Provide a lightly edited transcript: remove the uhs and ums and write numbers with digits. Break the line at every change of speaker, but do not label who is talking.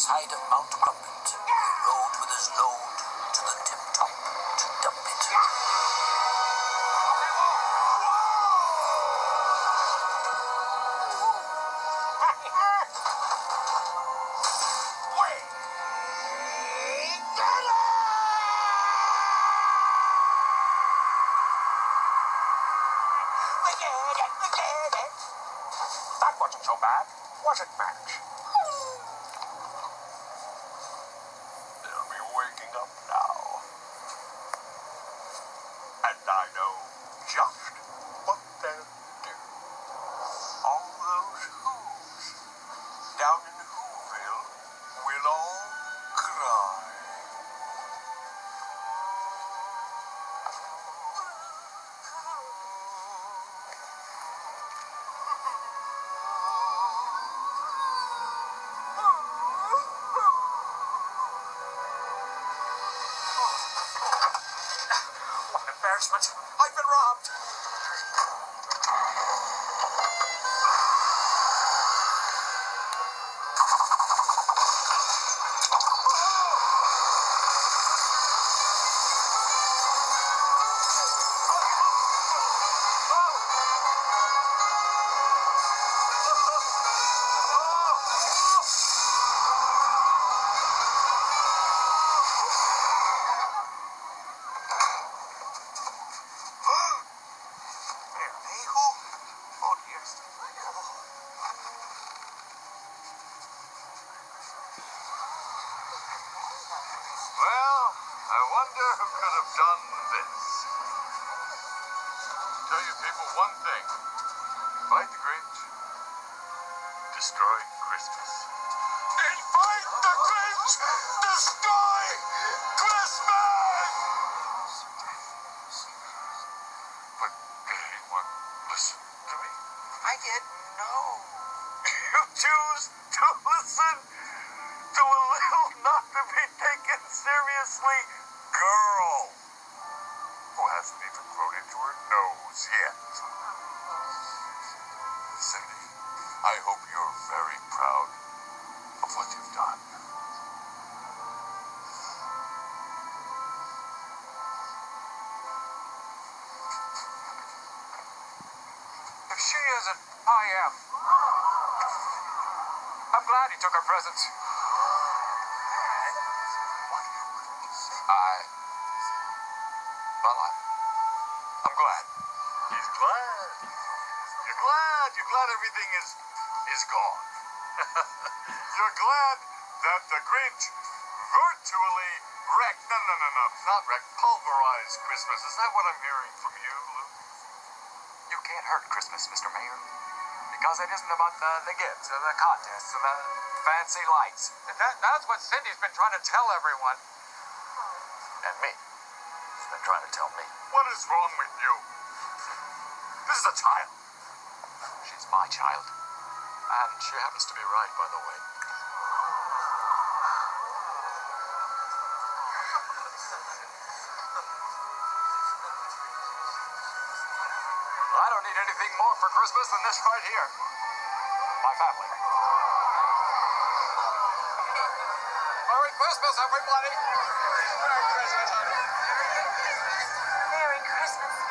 side of Mount Wabbit, he rode with his load to the tip-top to dump it.
That wasn't so bad, was it, Max? They'll be waking up now. And I know just what they'll do. All those Who's down in Whoville will all cry. What an embarrassment! I've been robbed! Well, I wonder who could have done this. Tell you people one thing. Fight the Grinch. Destroy Christmas. And fight the Grinch! Destroy Christmas! But anyone listen to me? I did no. You choose to listen to a little not to be taken seriously girl who hasn't even grown into her nose yet. Cindy, I hope you're very proud of what you've done. If she isn't, I am. I'm glad he took her presents. I'm glad. He's glad. You're glad. You're glad everything is gone. You're glad that the Grinch virtually wrecked, no, not wrecked, pulverized Christmas. Is that what I'm hearing from you, Luke? You can't hurt Christmas, Mr. Mayor, because it isn't about the gifts or the contests or the fancy lights. That's what Cindy's been trying to tell everyone. And me. She's been trying to tell me. What is wrong with you? This is a child. She's my child. And she happens to be right, by the way. I don't need anything more for Christmas than this right here. My family. Merry Christmas, everybody! Merry Christmas, honey!
Merry Christmas.